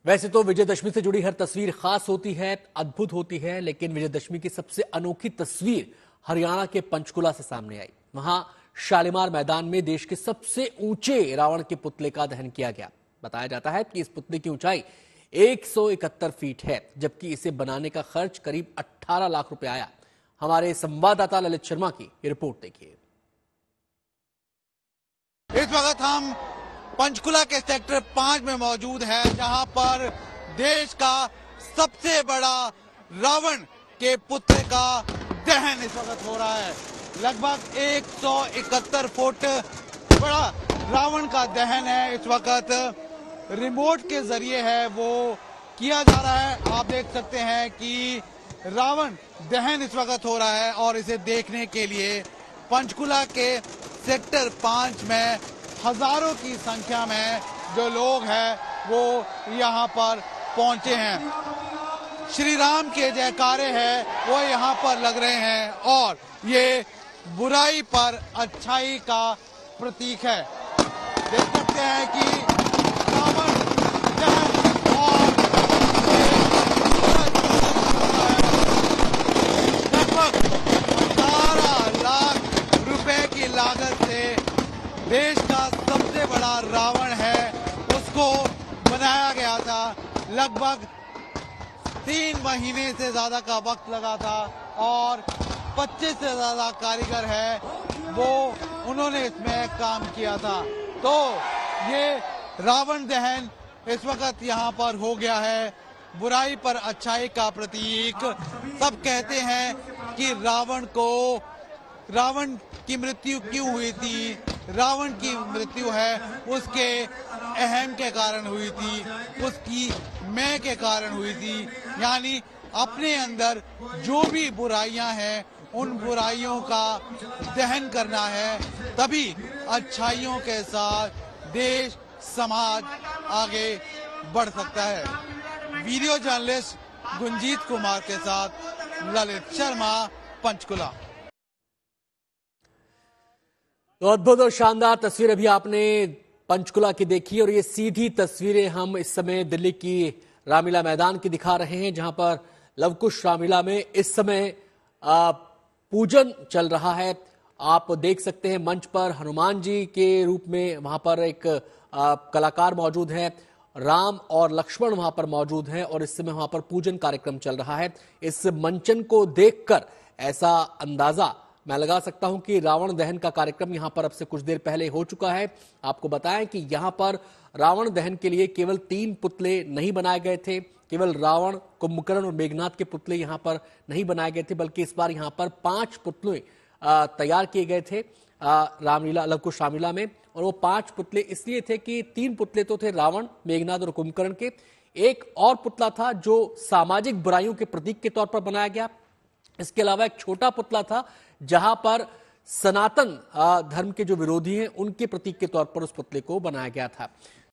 वैसे तो विजयदशमी से जुड़ी हर तस्वीर खास होती है, अद्भुत होती है, लेकिन विजयदशमी की सबसे अनोखी तस्वीर हरियाणा के पंचकुला से सामने आई। वहां शालीमार मैदान में देश के सबसे ऊंचे रावण के पुतले का दहन किया गया। बताया जाता है कि इस पुतले की ऊंचाई 171 फीट है, जबकि इसे बनाने का खर्च करीब 18 लाख रुपए आया। हमारे संवाददाता ललित शर्मा की ये रिपोर्ट देखिए। इस वक्त हम पंचकुला के सेक्टर 5 में मौजूद है, जहां पर देश का सबसे बड़ा रावण के पुतले का दहन इस वक्त हो रहा है। लगभग 171 फुट बड़ा रावण का दहन है। इस वक्त रिमोट के जरिए है वो किया जा रहा है। आप देख सकते हैं कि रावण दहन इस वक्त हो रहा है और इसे देखने के लिए पंचकुला के सेक्टर 5 में हजारों की संख्या में जो लोग हैं वो यहाँ पर पहुंचे हैं। श्री राम के जयकारे हैं वो यहाँ पर लग रहे हैं और ये बुराई पर अच्छाई का प्रतीक है। देख सकते हैं कि रावण दहन और लगभग 18 लाख रुपए की लागत से देश का सबसे बड़ा रावण है उसको बनाया गया था। लगभग 3 महीने से ज्यादा का वक्त लगा था और 25 से ज्यादा कारीगर है वो उन्होंने इसमें काम किया था। तो ये रावण दहन इस वक्त यहाँ पर हो गया है। बुराई पर अच्छाई का प्रतीक। सब कहते हैं कि रावण की मृत्यु क्यों हुई थी। रावण की मृत्यु है उसके अहम के कारण हुई थी, उसकी मैं के कारण हुई थी। यानी अपने अंदर जो भी बुराइयां हैं उन बुराइयों का दहन करना है, तभी अच्छाइयों के साथ देश समाज आगे बढ़ सकता है। वीडियो जर्नलिस्ट गुंजीत कुमार के साथ ललित शर्मा, पंचकुला। तो अद्भुत और शानदार तस्वीर अभी आपने पंचकुला की देखी और ये सीधी तस्वीरें हम इस समय दिल्ली की रामलीला मैदान की दिखा रहे हैं, जहां पर लवकुश रामलीला में इस समय पूजन चल रहा है। आप देख सकते हैं मंच पर हनुमान जी के रूप में वहां पर एक कलाकार मौजूद है, राम और लक्ष्मण वहां पर मौजूद हैं और इस समय वहां पर पूजन कार्यक्रम चल रहा है। इस मंचन को देखकर ऐसा अंदाजा मैं लगा सकता हूं कि रावण दहन का कार्यक्रम यहां पर अब से कुछ देर पहले हो चुका है। आपको बताएं कि यहां पर रावण दहन के लिए केवल 3 पुतले नहीं बनाए गए थे। केवल रावण, कुंभकर्ण और मेघनाथ के पुतले यहां पर नहीं बनाए गए थे, बल्कि इस बार यहां पर 5 पुतले तैयार किए गए थे रामलीला लवकुश रामलीला में। और वो 5 पुतले इसलिए थे कि 3 पुतले तो थे रावण, मेघनाथ और कुंभकर्ण के। एक और पुतला था जो सामाजिक बुराइयों के प्रतीक के तौर पर बनाया गया। इसके अलावा एक छोटा पुतला था जहां पर सनातन धर्म के जो विरोधी हैं उनके प्रतीक के तौर पर उस पुतले को बनाया गया था।